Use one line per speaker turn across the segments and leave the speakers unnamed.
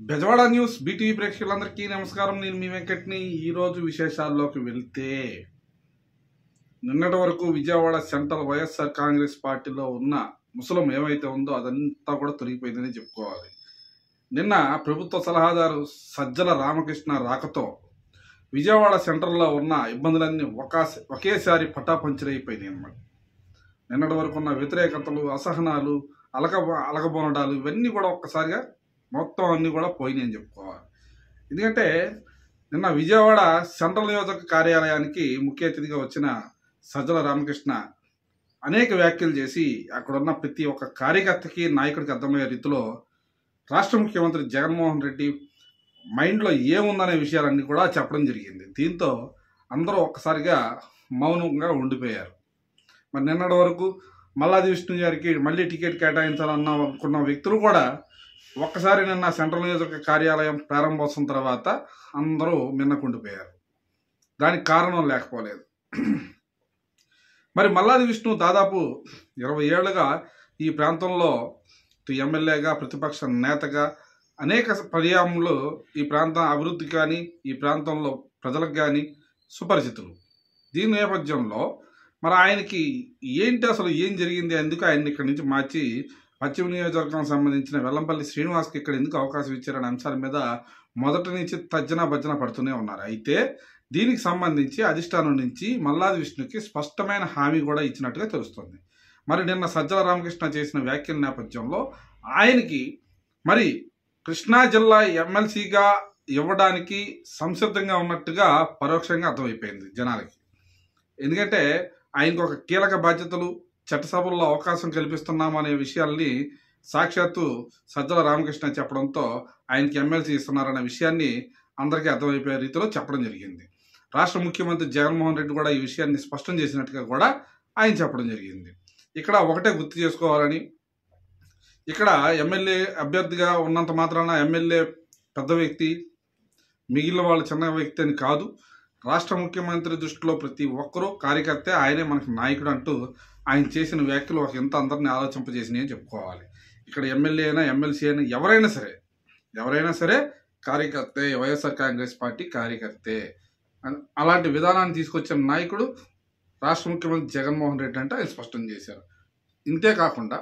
Bezawada news BTV ప్రేక్షకులందరికీ నమస్కారం. నేను మీ వెంకట్ని. ఈరోజు విశేషాల్లోకి వెళ్తే, నిన్నటి వరకు విజయవాడ సెంట్రల్ వైఎస్ఆర్ కాంగ్రెస్ పార్టీలో ఉన్న ముసలం ఏమైతే ఉందో అదంతా కూడా తొలగిపోయిందని చెప్పుకోవాలి. నిన్న ప్రభుత్వ సలహాదారు సజ్జల రామకృష్ణ రాకతో విజయవాడ సెంట్రల్లో ఉన్న ఇబ్బందులన్నీ ఒకేసారి పటాపంచలైపోయినాయి అన్నమాట. నిన్నటి వరకు ఉన్న వ్యతిరేకతలు, అసహనాలు, అలకబోనడాలు ఇవన్నీ కూడా ఒక్కసారిగా మొత్తం అన్నీ కూడా పోయినాయి అని చెప్పుకోవాలి. ఎందుకంటే నిన్న విజయవాడ సెంట్రల్ నియోజక కార్యాలయానికి ముఖ్య అతిథిగా వచ్చిన సజ్జల రామకృష్ణ అనేక వ్యాఖ్యలు చేసి అక్కడున్న ప్రతి ఒక్క కార్యకర్తకి, నాయకుడికి అర్థమయ్యే రీతిలో రాష్ట్ర ముఖ్యమంత్రి జగన్మోహన్ రెడ్డి మైండ్లో ఏముందనే విషయాలన్నీ కూడా చెప్పడం జరిగింది. దీంతో అందరూ ఒక్కసారిగా మౌనంగా ఉండిపోయారు. మరి నిన్నటి వరకు మల్లాది విష్ణు గారికి మళ్ళీ టికెట్ కేటాయించాలనుకున్న వ్యక్తులు కూడా ఒక్కసారి నిన్న సెంట్రల్ నియోజక కార్యాలయం ప్రారంభోత్సవం తర్వాత అందరూ మిన్నకుండిపోయారు. దానికి కారణం లేకపోలేదు. మరి మల్లాది విష్ణు దాదాపు 20 ఏళ్లుగా ఈ ప్రాంతంలో ఎమ్మెల్యేగా, ప్రతిపక్ష నేతగా అనేక పర్యాయములు ఈ ప్రాంతం అభివృద్ధి కానీ, ఈ ప్రాంతంలో ప్రజలకు కానీ సుపరిచితులు. దీని నేపథ్యంలో మరి ఆయనకి ఏంటి, అసలు ఏం జరిగింది, ఎందుకు ఆయన్ని ఇక్కడి నుంచి మార్చి పశ్చిమ నియోజకవర్గం సంబంధించిన వెల్లంపల్లి శ్రీనివాస్కి ఇక్కడ ఎందుకు అవకాశం ఇచ్చారనే అంశాల మీద మొదటి నుంచి తర్జన భర్జన పడుతూనే ఉన్నారు. అయితే దీనికి సంబంధించి అధిష్టానం నుంచి మల్లాది విష్ణుకి స్పష్టమైన హామీ కూడా ఇచ్చినట్టుగా తెలుస్తుంది. మరి నిన్న సజ్జల రామకృష్ణ చేసిన వ్యాఖ్యల నేపథ్యంలో ఆయనకి మరి కృష్ణా జిల్లా ఎమ్మెల్సీగా ఇవ్వడానికి సంసిద్ధంగా ఉన్నట్టుగా పరోక్షంగా అర్థమైపోయింది జనాలకి. ఎందుకంటే ఆయనకు ఒక కీలక బాధ్యతలు, చట్టసభల్లో అవకాశం కల్పిస్తున్నామనే విషయాల్ని సాక్షాత్తు సజ్జల రామకృష్ణ చెప్పడంతో ఆయనకి ఎమ్మెల్సీ ఇస్తున్నారనే విషయాన్ని అందరికీ అర్థమైపోయే రీతిలో చెప్పడం జరిగింది. రాష్ట్ర ముఖ్యమంత్రి జగన్మోహన్ రెడ్డి కూడా ఈ విషయాన్ని స్పష్టం చేసినట్టుగా కూడా ఆయన చెప్పడం జరిగింది. ఇక్కడ ఒకటే గుర్తు చేసుకోవాలని, ఇక్కడ ఎమ్మెల్యే అభ్యర్థిగా ఉన్నంత మాత్రాన ఎమ్మెల్యే పెద్ద వ్యక్తి, మిగిలిన వాళ్ళు చిన్న వ్యక్తి అని కాదు. రాష్ట్ర ముఖ్యమంత్రి దృష్టిలో ప్రతి ఒక్కరూ కార్యకర్తే, ఆయనే మనకు నాయకుడు అంటూ ఆయన చేసిన వ్యాఖ్యలు ఒక ఎంత అందరినీ ఆలోచింపజేసినాయి అని చెప్పుకోవాలి. ఇక్కడ ఎమ్మెల్యే అయినా, ఎమ్మెల్సీ అయినా, ఎవరైనా సరే కార్యకర్తే, వైఎస్ఆర్ కాంగ్రెస్ పార్టీ కార్యకర్తే. అలాంటి విధానాన్ని తీసుకొచ్చిన నాయకుడు రాష్ట్ర ముఖ్యమంత్రి జగన్మోహన్ రెడ్డి అంటే ఆయన స్పష్టం చేశారు. ఇంతేకాకుండా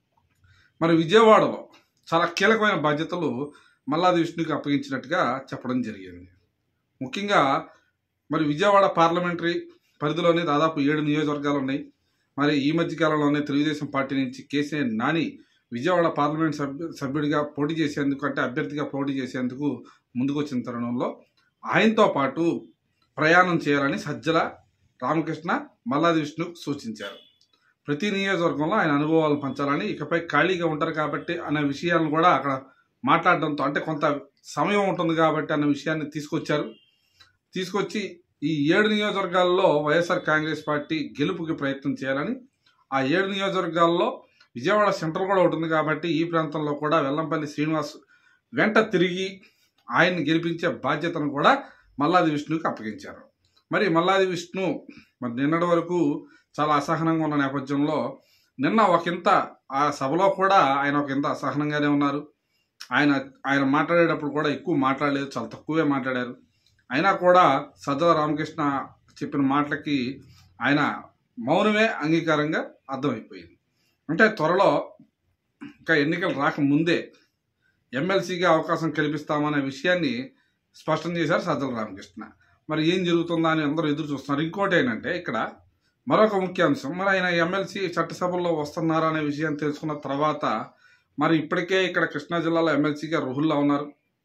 మరి విజయవాడలో చాలా కీలకమైన బాధ్యతలు మల్లాది విష్ణుకి అప్పగించినట్టుగా చెప్పడం జరిగింది. ముఖ్యంగా మరి విజయవాడ పార్లమెంటరీ పరిధిలోనే దాదాపు 7 నియోజకవర్గాలు ఉన్నాయి. మరి ఈ మధ్యకాలంలోనే తెలుగుదేశం పార్టీ నుంచి కేసీఆర్ నాని విజయవాడ పార్లమెంట్ సభ్యుడిగా పోటీ చేసేందుకు, అంటే అభ్యర్థిగా పోటీ చేసేందుకు ముందుకొచ్చిన తరుణంలో ఆయనతో పాటు ప్రయాణం చేయాలని సజ్జల రామకృష్ణ మల్లాది విష్ణుకు సూచించారు. ప్రతి నియోజకవర్గంలో ఆయన అనుభవాలను పంచాలని, ఇకపై ఖాళీగా ఉంటారు కాబట్టి అనే విషయాలను కూడా అక్కడ మాట్లాడడంతో, అంటే కొంత సమయం ఉంటుంది కాబట్టి అన్న విషయాన్ని తీసుకొచ్చి ఈ 7 నియోజకవర్గాల్లో వైఎస్ఆర్ కాంగ్రెస్ పార్టీ గెలుపుకి ప్రయత్నం చేయాలని, ఆ 7 నియోజకవర్గాల్లో విజయవాడ సెంట్రల్ కూడా ఉంటుంది కాబట్టి ఈ ప్రాంతంలో కూడా వెల్లంపల్లి శ్రీనివాస్ వెంట తిరిగి ఆయన్ని గెలిపించే బాధ్యతను కూడా మల్లాది విష్ణుకి అప్పగించారు. మరి మల్లాది విష్ణు మరి నిన్నటి వరకు చాలా అసహనంగా ఉన్న నేపథ్యంలో నిన్న ఒకంత ఆ సభలో కూడా ఆయన ఒకంత అసహనంగానే ఉన్నారు. ఆయన మాట్లాడేటప్పుడు కూడా ఎక్కువ మాట్లాడలేదు, చాలా తక్కువే మాట్లాడారు. అయినా కూడా సజ్జల రామకృష్ణ చెప్పిన మాటలకి ఆయన మౌనమే అంగీకారంగా అర్థమైపోయింది. అంటే త్వరలో ఇంకా ఎన్నికలు రాకముందే ఎమ్మెల్సీగా అవకాశం కల్పిస్తామనే విషయాన్ని స్పష్టం చేశారు సజ్జల రామకృష్ణ. మరి ఏం జరుగుతుందా అని అందరూ ఎదురు చూస్తున్నారు. ఇంకోటి ఏంటంటే ఇక్కడ మరొక ముఖ్య అంశం, మరి ఆయన ఎమ్మెల్సీ చట్టసభల్లో వస్తున్నారా అనే విషయాన్ని తెలుసుకున్న తర్వాత మరి ఇప్పటికే ఇక్కడ కృష్ణా జిల్లాలో ఎమ్మెల్సీగా రుహుల్లా ఉన్నారు.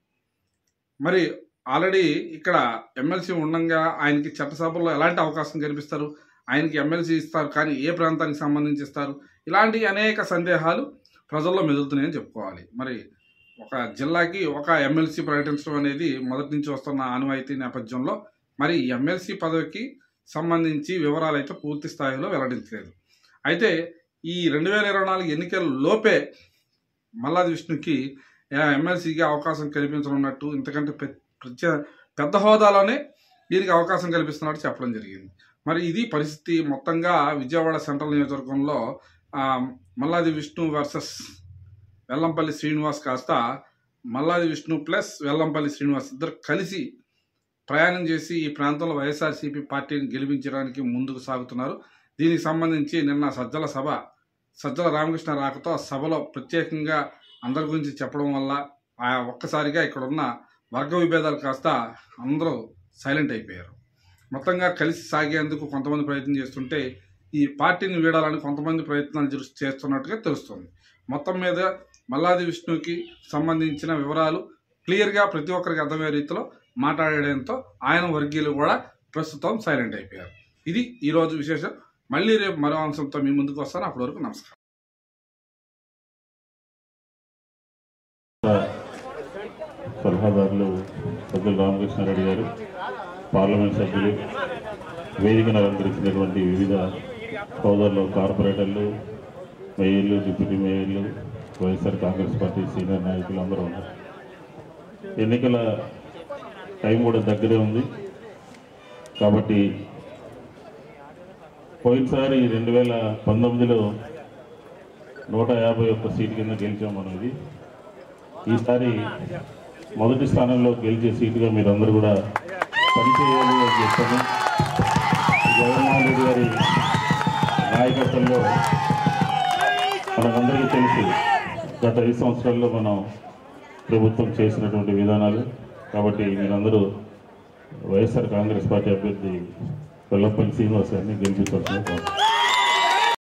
మరి ఆల్రెడీ ఇక్కడ ఎమ్మెల్సీ ఉండగా ఆయనకి చట్టసభల్లో ఎలాంటి అవకాశం కల్పిస్తారు, ఆయనకి ఎమ్మెల్సీ ఇస్తారు కానీ ఏ ప్రాంతానికి సంబంధించి ఇస్తారు, ఇలాంటి అనేక సందేహాలు ప్రజల్లో మెదులుతున్నాయని చెప్పుకోవాలి. మరి ఒక జిల్లాకి ఒక ఎమ్మెల్సీ ప్రకటించడం అనేది మొదటి నుంచి వస్తున్న ఆనవాయితీ నేపథ్యంలో మరి ఎమ్మెల్సీ పదవికి సంబంధించి వివరాలు అయితే పూర్తి స్థాయిలో వెల్లడించలేదు. అయితే ఈ 2024 ఎన్నికల లోపే మల్లాది విష్ణుకి ఎమ్మెల్సీగా అవకాశం కల్పించనున్నట్టు, ఇంతకంటే పెద్ద హోదాలోనే దీనికి అవకాశం కల్పిస్తున్నట్టు చెప్పడం జరిగింది. మరి ఇది పరిస్థితి. మొత్తంగా విజయవాడ సెంట్రల్ నియోజకవర్గంలో మల్లాది విష్ణు వర్సెస్ వెల్లంపల్లి శ్రీనివాస్ కాస్త మల్లాది విష్ణు ప్లస్ వెల్లంపల్లి శ్రీనివాస్ ఇద్దరు కలిసి ప్రయాణం చేసి ఈ ప్రాంతంలో వైఎస్ఆర్సీపీ పార్టీని గెలిపించడానికి ముందుకు సాగుతున్నారు. దీనికి సంబంధించి నిన్న సజ్జల రామకృష్ణ రాకతో ఆ సభలో ప్రత్యేకంగా అందరి గురించి చెప్పడం వల్ల ఒక్కసారిగా ఇక్కడ ఉన్న వర్గ విభేదాలు కాస్త అందరూ సైలెంట్ అయిపోయారు. మొత్తంగా కలిసి సాగేందుకు కొంతమంది ప్రయత్నం చేస్తుంటే ఈ పార్టీని వీడాలని కొంతమంది ప్రయత్నాలు చేస్తున్నట్టుగా తెలుస్తుంది. మొత్తం మీద మల్లాది విష్ణుకి సంబంధించిన వివరాలు క్లియర్గా ప్రతి ఒక్కరికి అర్థమయ్యే రీతిలో మాట్లాడడంతో ఆయన వర్గీయులు కూడా ప్రస్తుతం సైలెంట్ అయిపోయారు. ఇది ఈరోజు విశేషం. మళ్ళీ రేపు మరో అంశంతో మీ ముందుకు వస్తాను. అప్పటి వరకు నమస్కారం.
సలహాదారులు సజ్జల రామకృష్ణారెడ్డి గారు, పార్లమెంట్ సభ్యులు, వేదికను అలంకరించినటువంటి వివిధ సోదరులు, కార్పొరేటర్లు, మేయర్లు, డిప్యూటీ మేయర్లు, వైఎస్ఆర్ కాంగ్రెస్ పార్టీ సీనియర్ నాయకులు అందరూ ఉన్నారు. ఎన్నికల టైం కూడా దగ్గరే ఉంది కాబట్టి పోయినసారి 2019లో 151 సీటు కింద గెలిచాం మనం. ఈసారి మొదటి స్థానంలో గెలిచే సీటుగా మీరందరూ కూడా పనిచేయాలి అని చెప్పాను. జగన్మోహన్ రెడ్డి గారి నాయకత్వంలో మనకందరికీ తెలిసి గత 5 సంవత్సరాల్లో మనం ప్రభుత్వం చేసినటువంటి విధానాలు. కాబట్టి మీరందరూ వైఎస్ఆర్ కాంగ్రెస్ పార్టీ అభ్యర్థి వెల్లంపల్లి శ్రీనివాస్ గారిని గెలిపించాల్సిన